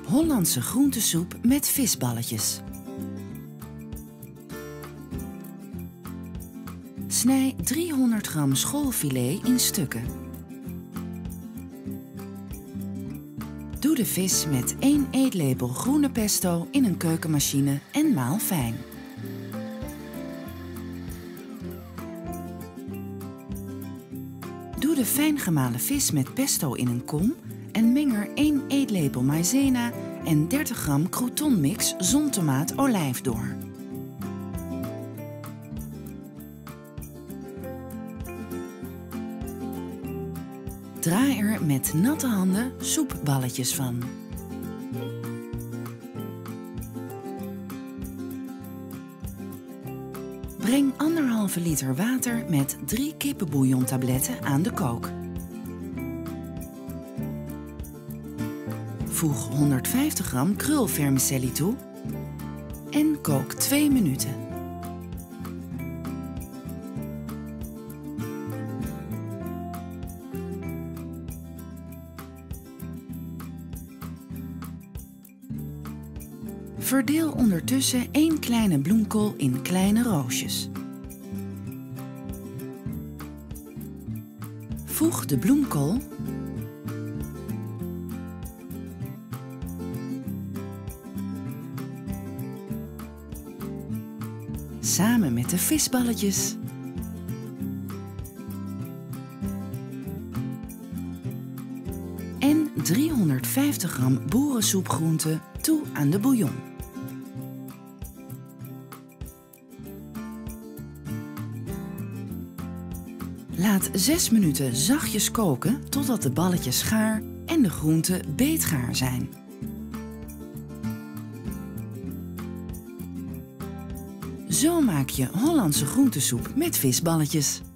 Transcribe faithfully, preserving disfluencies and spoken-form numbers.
Hollandse groentesoep met visballetjes. Snij driehonderd gram schoolfilet in stukken. Doe de vis met één eetlepel groene pesto in een keukenmachine en maal fijn. Doe de fijn gemalen vis met pesto in een kom en meng er één eetlepel maïzena en dertig gram croutonmix zontomaat olijf door. Draai er met natte handen soepballetjes van. Breng anderhalve liter water met drie kippenbouillontabletten aan de kook. Voeg honderdvijftig gram krulvermicelli toe en kook twee minuten. Verdeel ondertussen één kleine bloemkool in kleine roosjes. Voeg de bloemkool samen met de visballetjes en driehonderdvijftig gram boerensoepgroenten toe aan de bouillon. Laat zes minuten zachtjes koken totdat de balletjes gaar en de groenten beetgaar zijn. Zo maak je Hollandse groentesoep met visballetjes.